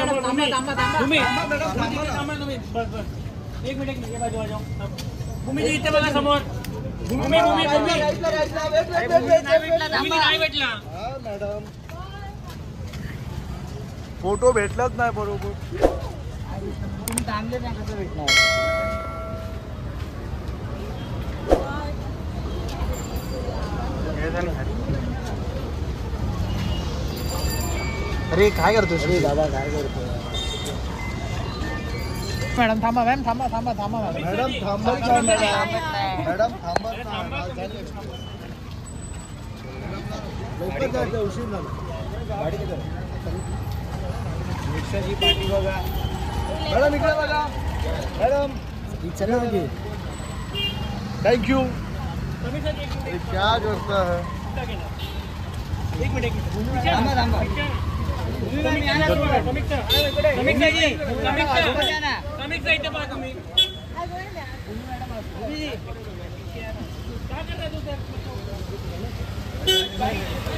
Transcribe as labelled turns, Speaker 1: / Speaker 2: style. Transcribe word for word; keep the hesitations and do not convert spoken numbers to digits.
Speaker 1: एक मिनिट ये बाजू आ जाओ भूमी जी इथे बघा समोर भूमी भूमी भूमी नाही भेटला
Speaker 2: मॅडम फोटो भेटलाच नाही बरोबर तुम्ही थांबले नाही कसं भेटणार अरे काय करतोस रे बाबा काय करतो मॅडम थांबा मॅम थांबा थांबा थांबा मॅडम थांबत नाही मॅडम मॅडम थांबत नाही लवकर जायचं उशीर झाला गाडी किती रिक्षाची पाठी बघा मॅडम इकडे बघा मॅडम चला आगे थँक्यू क्या करता है
Speaker 1: एक मिनिट थांबा थांबा समीक्षा समीक्षा जी समीक्षा समीक्षा इथे पहा तुम्ही काय करताय तू